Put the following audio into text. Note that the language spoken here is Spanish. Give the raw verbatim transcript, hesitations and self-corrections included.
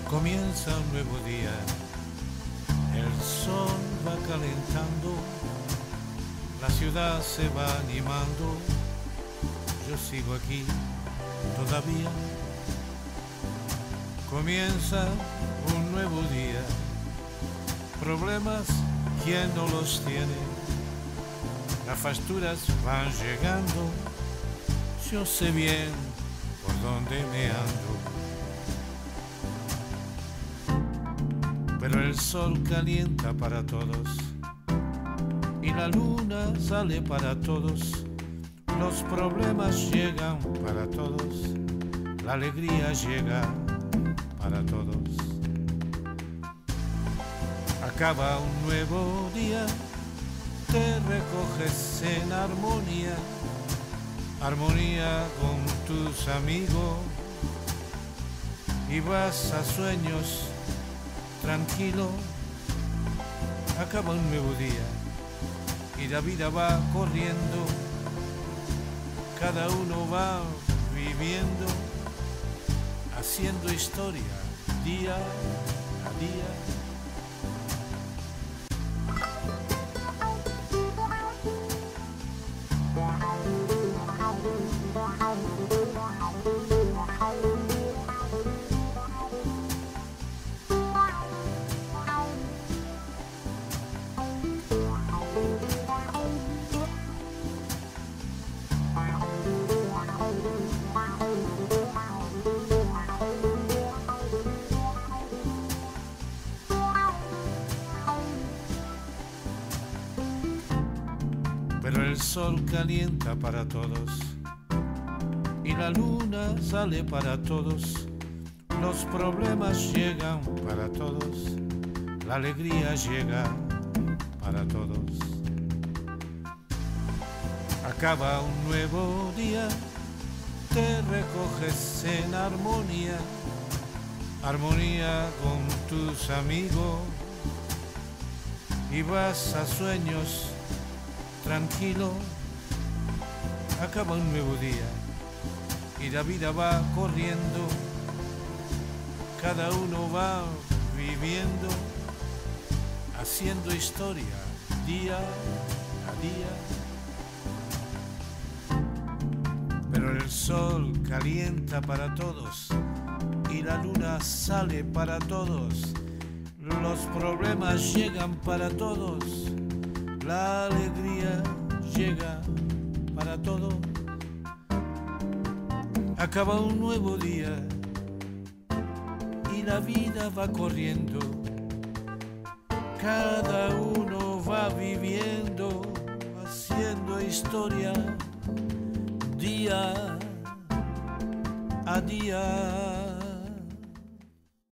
Comienza un nuevo día, el sol va calentando, la ciudad se va animando, yo sigo aquí todavía. Comienza un nuevo día, problemas, ¿quién no los tiene? Las facturas van llegando, yo sé bien por dónde me ando. Pero el sol calienta para todos y la luna sale para todos. Los problemas llegan para todos, la alegría llega para todos. Acaba un nuevo día, te recoges en armonía, armonía con tus amigos y vas a sueños tranquilo. Acaba un nuevo día y la vida va corriendo, cada uno va viviendo, haciendo historia día a día. Pero el sol calienta para todos y la luna sale para todos. Los problemas llegan para todos, la alegría llega para todos. Acaba un nuevo día, te recoges en armonía, armonía con tus amigos y vas a sueños tranquilo. Acaba un nuevo día y la vida va corriendo, cada uno va viviendo, haciendo historia día a día. Pero el sol calienta para todos y la luna sale para todos. Los problemas llegan para todos, la alegría llega para todos. Acaba un nuevo día y la vida va corriendo, cada uno va viviendo, haciendo historia día a día.